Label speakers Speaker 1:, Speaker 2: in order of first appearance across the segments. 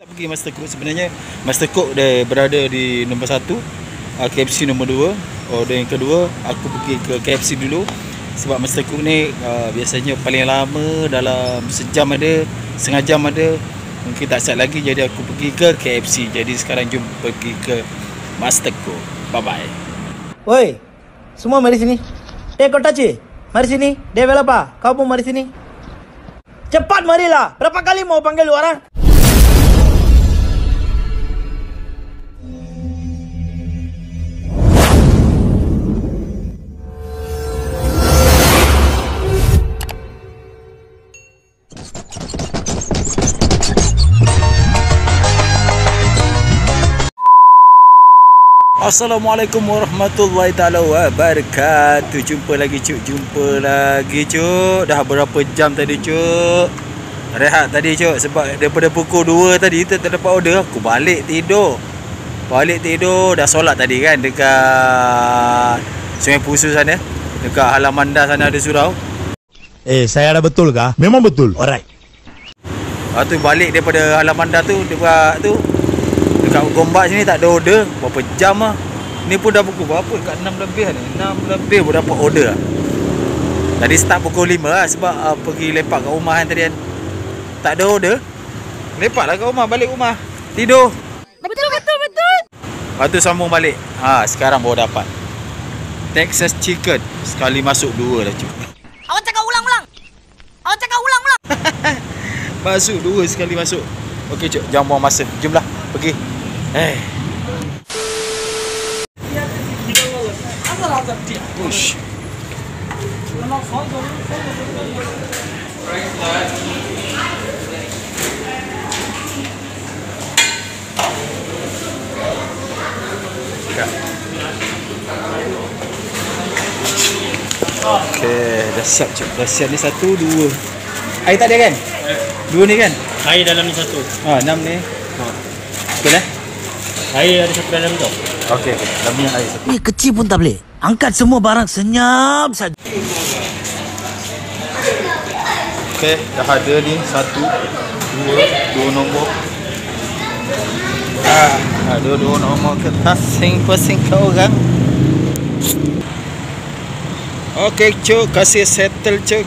Speaker 1: Pergi Master Cook. Sebenarnya Master Cook dia berada di nombor 1, KFC nombor 2. Order yang kedua aku pergi ke KFC dulu. Sebab Master Cook ni biasanya paling lama dalam sejam ada, setengah jam ada. Mungkin tak siap lagi, jadi aku pergi ke KFC. Jadi sekarang jom pergi ke Master Cook. Bye bye.
Speaker 2: Woi, semua mari sini. Kotaci, mari sini. Developer, kau pun mari sini. Cepat marilah. Berapa kali mau panggil lu orang?
Speaker 1: Assalamualaikum warahmatullahi taala wabarakatuh. Jumpa lagi cuk. Dah berapa jam tadi cuk? Rehat tadi cuk. Sebab daripada pukul 2 tadi kita tak dapat order. Aku balik tidur. Dah solat tadi kan dekat Sungai Pusu sana. Dekat halaman dah sana ada surau.
Speaker 3: Saya ada betul kah? Memang betul. Alright.
Speaker 1: Lepas tu balik daripada halaman dah tu dekat tu, dekat Gombak sini tak ada order. Berapa jam lah. Ni pun dah pukul berapa? Dekat 6 lebih ni. 6 lebih pun dapat order lah. Tadi start pukul 5 lah. Sebab pergi lepak kat rumah kan tadi kan. Tak ada order. Lepak lah kat rumah. Balik rumah. Tidur.
Speaker 4: Betul.
Speaker 1: Lepas tu sambung balik. Sekarang baru dapat Texas Chicken. Sekali masuk 2 lah cuk.
Speaker 4: Awak cakap ulang.
Speaker 1: Masuk 2 sekali masuk. Okey cuk, jangan buang masa. Jomlah pergi. Push. Okey, dah siap cuk. Dah siap ni 1, 2. Air tak ada kan? 2 ni kan?
Speaker 5: Air dalam ni 1.
Speaker 1: 6 ni. Betul eh?
Speaker 5: Air ada 1 dalam tu.
Speaker 1: Okey, dalamnya air 1.
Speaker 2: Ni kecil pun tak boleh. Angkat semua barang senyap saja.
Speaker 1: Okey, dah ada ni 1, 2 nombor. Ada 2 nombor kertas pasing ke orang. Okey cuk, kasih settle cuk,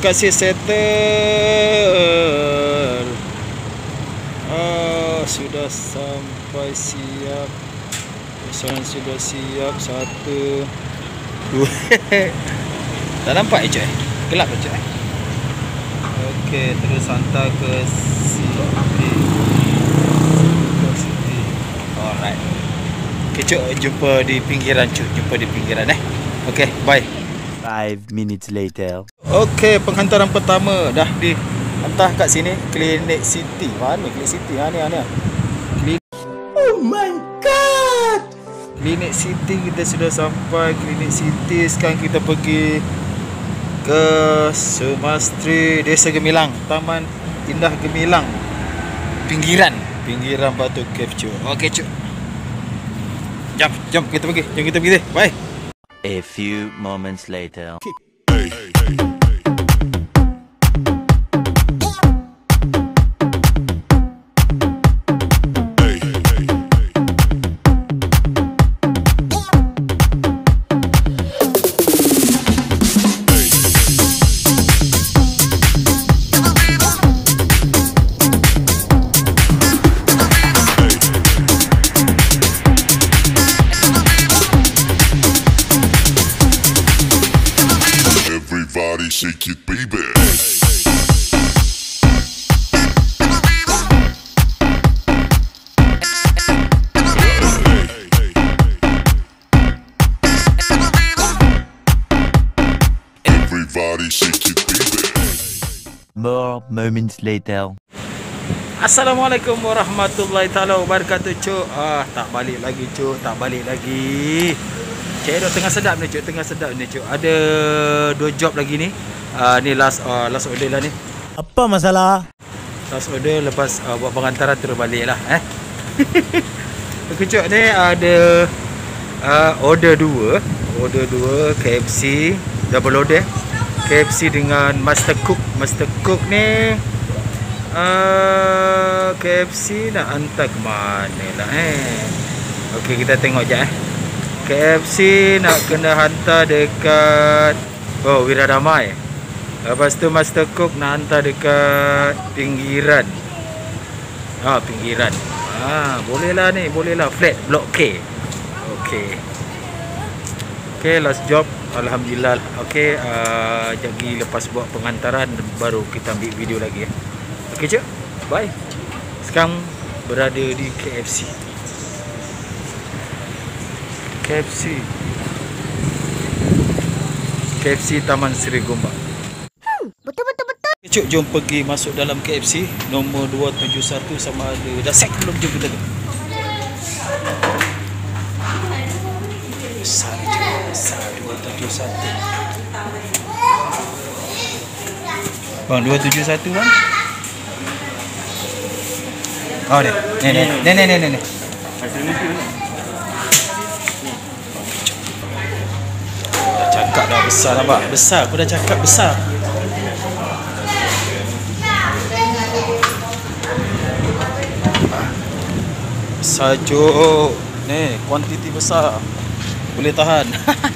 Speaker 1: sudah sampai siap. Pesanan sudah siap. 1, 2. Tak nampak cuk gelap cuk Okey, terus hantar ke sini. Alright. Okey cuk, jumpa di pinggiran cuk. Okey, bye.
Speaker 3: 5 minutes later.
Speaker 1: Okey, penghantaran pertama dah dihantar kat sini, Clinic City. Mana Clinic City? Ni.
Speaker 2: Oh my god.
Speaker 1: Clinic City kita sudah sampai. Clinic City sekarang kita pergi ke Sumastri, Desa Gemilang, Taman Indah Gemilang. Pinggiran Batu Cave cuk. Okey cuk. Jom kita pergi. Bye.
Speaker 3: A few moments later.
Speaker 6: Everybody shake it, baby. Everybody shake it, baby.
Speaker 3: More moments later.
Speaker 1: Assalamualaikum warahmatullahi taala wabarakatuh cuk. Tak balik lagi cuk. Cik tengah sedap ni cuk. Ada 2 job lagi ni. Ni last order lah ni.
Speaker 2: Apa masalah?
Speaker 1: Last order lepas buat penghantaran terus balik lah Okey cuk, ni ada order 2 KFC double order. KFC dengan Master Cook. Master Cook ni KFC nak hantar ke mana lah Okey, kita tengok je KFC nak kena hantar dekat Wiradamai. Lepas tu Master Cook nak hantar dekat pinggiran. Pinggiran. Boleh lah ni, boleh lah. Flat Blok K. Okey. Okey, last job. Alhamdulillah. Okey, jadi lepas buat pengantaran baru kita ambil video lagi Okey, cik. Bye. Sekarang berada di KFC. KFC Taman Seri Gombak.
Speaker 4: Betul.
Speaker 1: Cuk, jom pergi masuk dalam KFC nombor 271 sama ada dah set belum, jom kita tengok. Besar 271. Bang 271 bang. Ni. Cakap dah besar lah pak. Besar, aku dah cakap besar. Besar cuk. Ni kuantiti besar. Boleh tahan.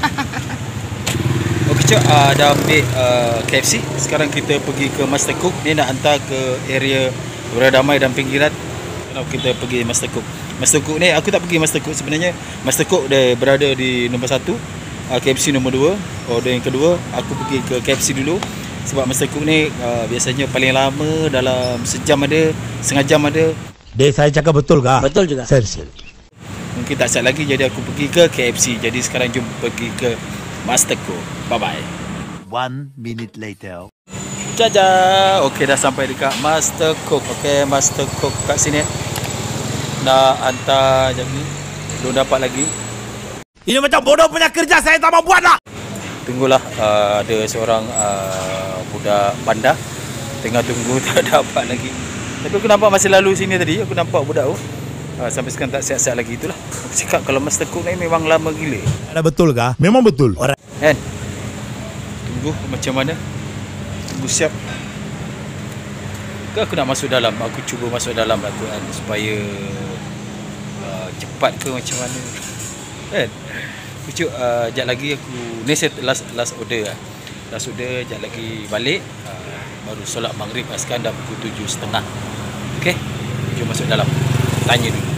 Speaker 1: Okey cuk, dah ambil KFC. Sekarang kita pergi ke Master Cook. Ni nak hantar ke area Wiradamai dan pinggiran. Kita pergi Master Cook. Master Cook ni aku tak pergi Master Cook sebenarnya. Master Cook dia berada di nombor 1. KFC nombor 2. Order yang kedua aku pergi ke KFC dulu. Sebab Master Cook ni biasanya paling lama dalam sejam ada, setengah jam ada.
Speaker 3: Dek, saya cakap betul kah?
Speaker 2: Betul juga.
Speaker 3: Serius.
Speaker 1: Mungkin tak siap lagi, jadi aku pergi ke KFC. Jadi sekarang jom pergi ke Master Cook. Bye bye.
Speaker 3: 1 minute later.
Speaker 1: Jaja. Okey, dah sampai dekat Master Cook. Okey, Master Cook kat sini. Nak hantar jam ni. Belum dapat lagi.
Speaker 3: Ini macam bodoh punya kerja, saya tak mau buat lah.
Speaker 1: Tunggulah, ada seorang budak bandar tengah tunggu tak dapat lagi. Tapi aku nampak masa lalu sini tadi, aku nampak budak tu sampai sekarang tak siap-siap lagi. Itulah aku cakap, kalau Master Cook ni memang lama gila.
Speaker 3: Ada betul kah? Memang betul. Alright.
Speaker 1: Kan? Tunggu macam mana. Tunggu siap. Ke aku nak masuk dalam. Aku cuba masuk dalam aku kan, supaya cepat ke macam mana. Kan? Aku sekejap lagi aku ni set last order lah. Last order, sekejap lagi balik, baru solat maghrib. Sekarang dah pukul 7.30. Okey, jom masuk dalam, tanya dulu.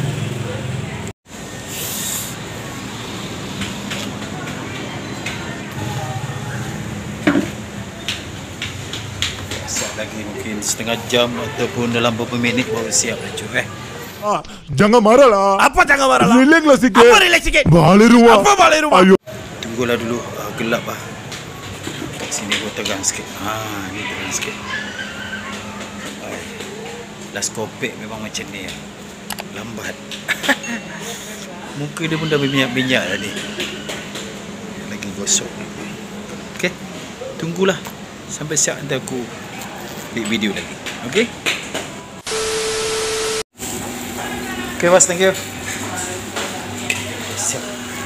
Speaker 1: Siap lagi mungkin setengah jam ataupun dalam beberapa minit baru siap lah cuy.
Speaker 3: Jangan marah lah.
Speaker 2: Apa jangan marah lah?
Speaker 3: Relax lah sikit.
Speaker 2: Apa relax sikit?
Speaker 3: Balik rumah.
Speaker 2: Apa balik rumah?
Speaker 3: Ayo.
Speaker 1: Tunggulah dulu, gelap lah. Sini gua tegang sikit. Ni tegang sikit. Last kopek memang macam ni lah. Lambat. Muka dia pun dah berminyak-minyak dah ni. Lagi gosok. Okey, tunggulah sampai siap, nanti aku buat video lagi. Okey. Okay, Mas, thank you. Siap.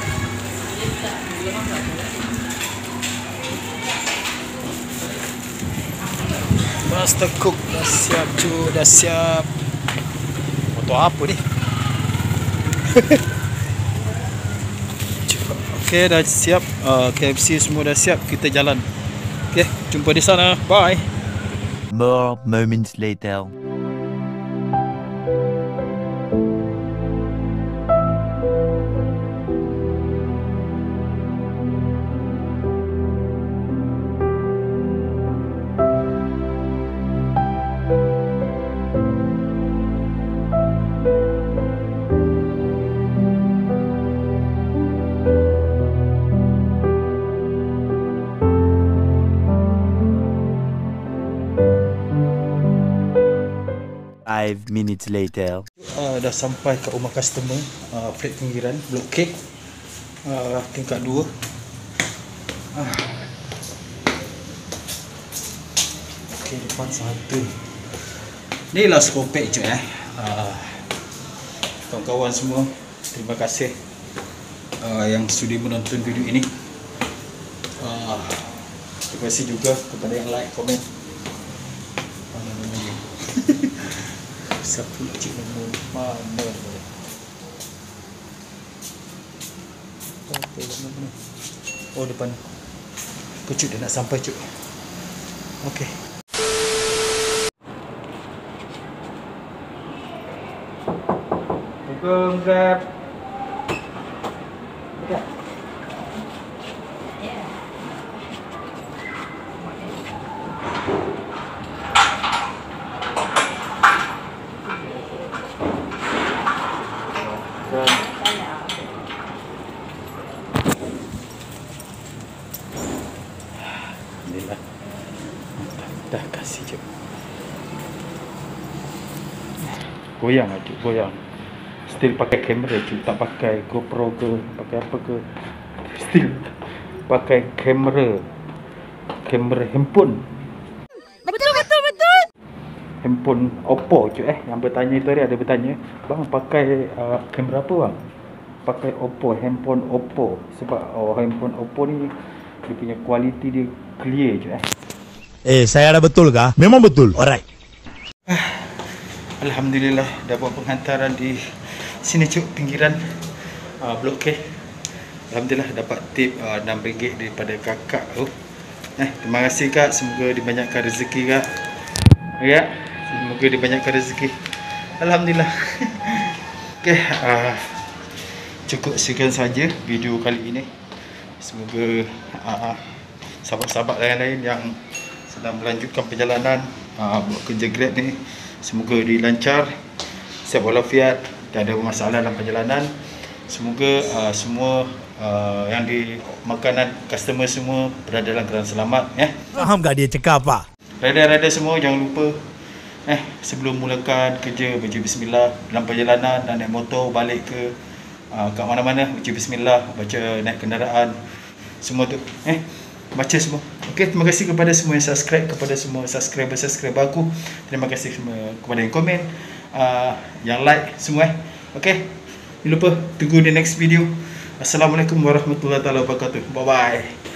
Speaker 1: Master Cook dah siap cuy, dah siap. Motor apa ni? Okay, dah siap. KFC semua dah siap, kita jalan. Okay, jumpa di sana. Bye.
Speaker 3: More moments later. Five minutes later.
Speaker 1: Dah sampai ke rumah customer, flat pinggiran Blok K, tingkat 2. Okey, depan satu. Ni last kopek je kawan-kawan semua, terima kasih yang sudi menonton video ini. Terima kasih juga kepada yang like, komen. Sapu cik nombor mana boleh. Apa mana? Oh depan. Cuk dia nak sampai cuk. Okey. Assalamualaikum Grab. Ya. Alhamdulillah. Dah kasih je. Goyang aja, goyang. Still pakai kamera je, tak pakai GoPro ke, pakai apa ke. Still pakai kamera. Kamera handphone.
Speaker 4: Betul.
Speaker 1: Handphone Oppo je yang bertanya tu ada bertanya, bang pakai kamera apa bang? Pakai Oppo, handphone Oppo. Sebab handphone Oppo ni dia punya kualiti dia clear je
Speaker 3: saya ada betul kah? Memang betul. Alright.
Speaker 1: Alhamdulillah dapat penghantaran di sini cuk, pinggiran Blok K. Alhamdulillah dapat tip RM6 daripada kakak tu. Terima kasih kak, semoga dibanyakkan rezeki kak. Ya, semoga dibanyakkan rezeki. Alhamdulillah. Okey, cukup sekian saja video kali ini. Semoga sahabat-sahabat lain-lain yang sedang melanjutkan perjalanan buat kerja Grab ni, semoga dilancar, sihat walafiat, tak ada masalah dalam perjalanan. Semoga semua yang di makanan customer semua berada dalam keadaan selamat ya.
Speaker 3: Faham tak dia cakap apa?
Speaker 1: Rider-rider semua jangan lupa sebelum mulakan kerja baca bismillah dalam perjalanan, dan naik motor balik ke kat mana-mana baca bismillah, baca naik kenderaan semua tu baca semua. Okey, terima kasih kepada semua yang subscribe, kepada semua subscriber aku. Terima kasih semua kepada yang komen, yang like semua Okey. Jangan lupa tunggu di next video. Assalamualaikum warahmatullahi wabarakatuh. Bye bye.